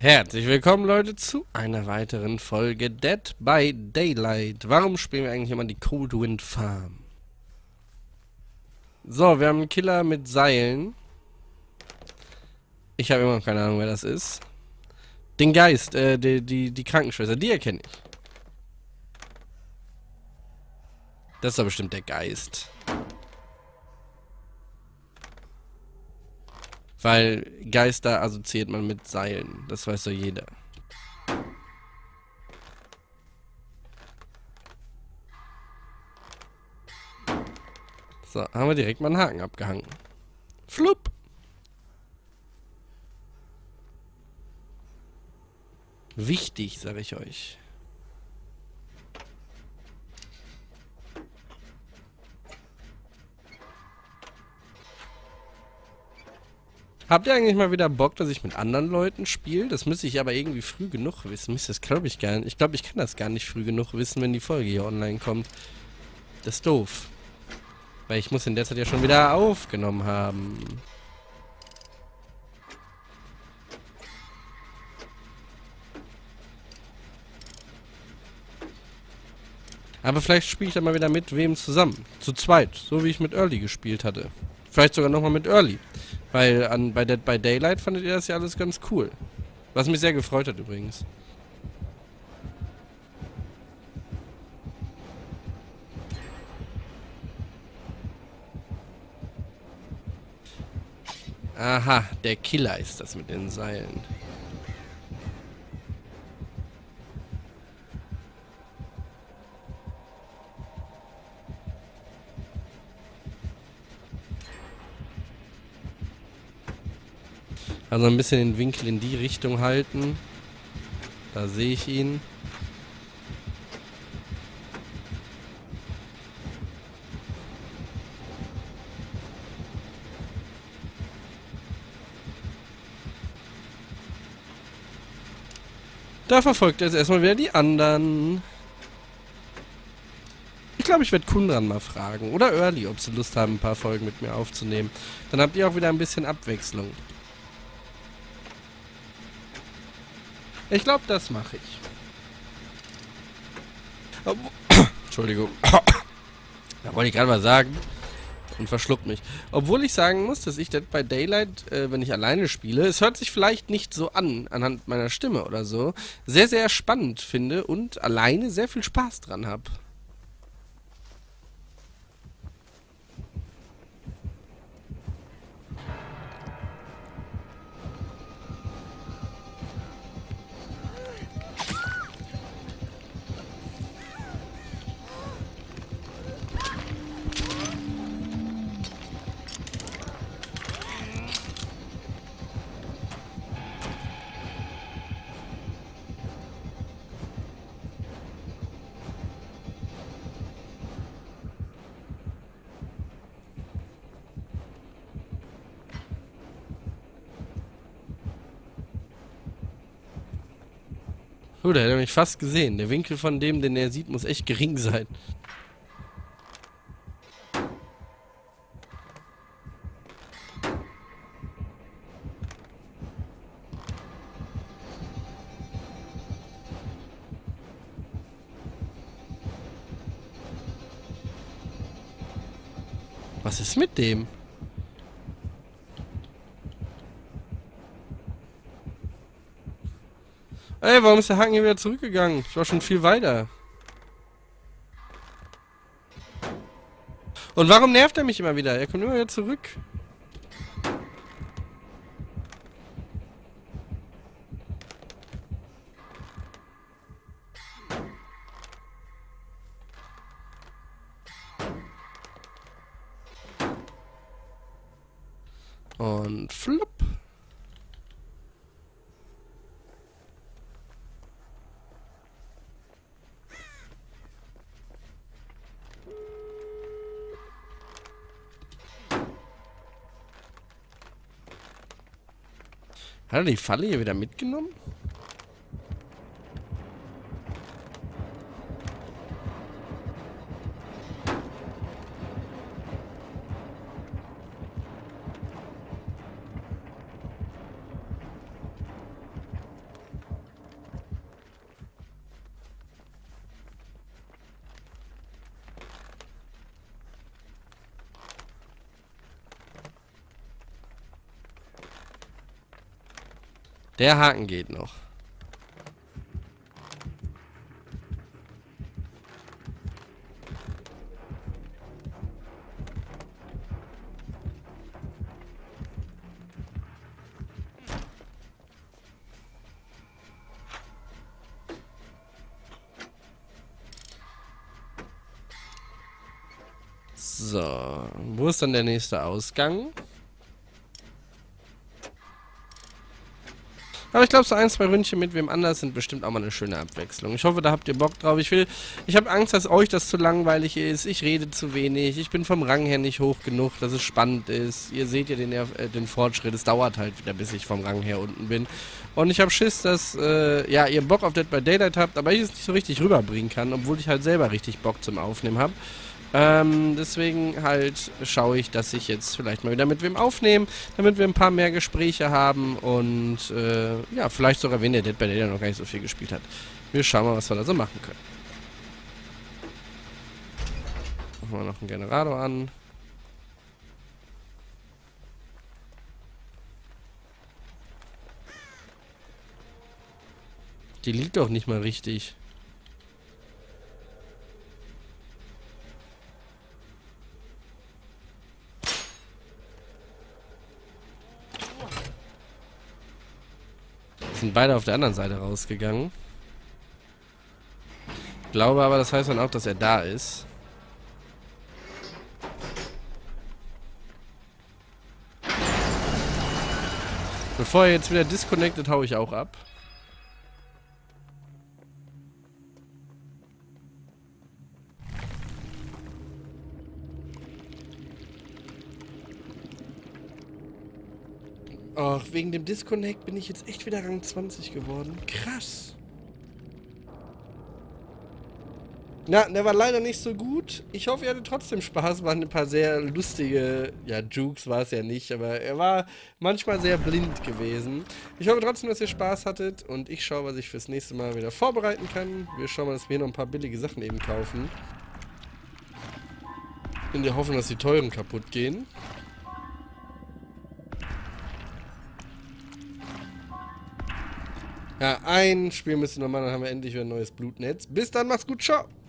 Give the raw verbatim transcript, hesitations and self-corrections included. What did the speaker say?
Herzlich willkommen, Leute, zu einer weiteren Folge Dead by Daylight. Warum spielen wir eigentlich immer die Cold Wind Farm? So, wir haben einen Killer mit Seilen. Ich habe immer noch keine Ahnung, wer das ist. Den Geist, äh, die, die, die Krankenschwester, die erkenne ich. Das ist doch bestimmt der Geist. Weil Geister assoziiert man mit Seilen. Das weiß doch jeder. So, haben wir direkt mal einen Haken abgehangen. Flupp. Wichtig, sage ich euch. Habt ihr eigentlich mal wieder Bock, dass ich mit anderen Leuten spiele? Das müsste ich aber irgendwie früh genug wissen. Das glaube ich gar nicht. Ich glaube, ich kann das gar nicht früh genug wissen, wenn die Folge hier online kommt. Das ist doof. Weil ich muss in der Zeit ja schon wieder aufgenommen haben. Aber vielleicht spiele ich dann mal wieder mit wem zusammen. Zu zweit. So wie ich mit Early gespielt hatte. Vielleicht sogar nochmal mit Early. Weil an, bei Dead by Daylight fandet ihr das ja alles ganz cool. Was mich sehr gefreut hat übrigens. Aha, der Killer ist das mit den Seilen. Also ein bisschen den Winkel in die Richtung halten. Da sehe ich ihn. Da verfolgt er jetzt erstmal wieder die anderen. Ich glaube, ich werde Kundran mal fragen. Oder Early, ob sie Lust haben, ein paar Folgen mit mir aufzunehmen. Dann habt ihr auch wieder ein bisschen Abwechslung. Ich glaube, das mache ich. Ob Entschuldigung. Da wollte ich gerade mal sagen. Und verschluckt mich. Obwohl ich sagen muss, dass ich Dead by Daylight, äh, wenn ich alleine spiele, es hört sich vielleicht nicht so an, anhand meiner Stimme oder so, sehr, sehr spannend finde und alleine sehr viel Spaß dran habe. Oh, der hat mich fast gesehen. Der Winkel von dem, den er sieht, muss echt gering sein. Was ist mit dem? Ey, warum ist der Haken hier wieder zurückgegangen? Ich war schon viel weiter. Und warum nervt er mich immer wieder? Er kommt immer wieder zurück. Und flupp. Hat er die Falle hier wieder mitgenommen? Der Haken geht noch. So, wo ist dann der nächste Ausgang? Aber ich glaube, so ein, zwei Ründchen mit wem anders sind bestimmt auch mal eine schöne Abwechslung. Ich hoffe, da habt ihr Bock drauf. Ich will, ich habe Angst, dass euch das zu langweilig ist. Ich rede zu wenig. Ich bin vom Rang her nicht hoch genug, dass es spannend ist. Ihr seht ja den, äh, den Fortschritt. Es dauert halt wieder, bis ich vom Rang her unten bin. Und ich habe Schiss, dass äh, ja, ihr Bock auf Dead by Daylight habt, aber ich es nicht so richtig rüberbringen kann, obwohl ich halt selber richtig Bock zum Aufnehmen habe. Ähm, deswegen halt schaue ich, dass ich jetzt vielleicht mal wieder mit wem aufnehme, damit wir ein paar mehr Gespräche haben und äh, ja, vielleicht sogar wen der Dead by Daylight noch gar nicht so viel gespielt hat. Wir schauen mal, was wir da so machen können. Machen wir noch einen Generator an. Die liegt doch nicht mal richtig. Sind beide auf der anderen Seite rausgegangen. Ich glaube aber, das heißt dann auch, dass er da ist. Bevor er jetzt wieder disconnected, hau ich auch ab. Ach, wegen dem Disconnect bin ich jetzt echt wieder Rang zwanzig geworden. Krass. Na, der war leider nicht so gut. Ich hoffe, ihr hattet trotzdem Spaß. Waren ein paar sehr lustige, ja, Jukes war es ja nicht, aber er war manchmal sehr blind gewesen. Ich hoffe trotzdem, dass ihr Spaß hattet und ich schaue, was ich fürs nächste Mal wieder vorbereiten kann. Wir schauen mal, dass wir hier noch ein paar billige Sachen eben kaufen. In der Hoffnung, dass die teuren kaputt gehen. Ja, ein Spiel müssen wir noch machen, dann haben wir endlich wieder ein neues Blutnetz. Bis dann, macht's gut, ciao!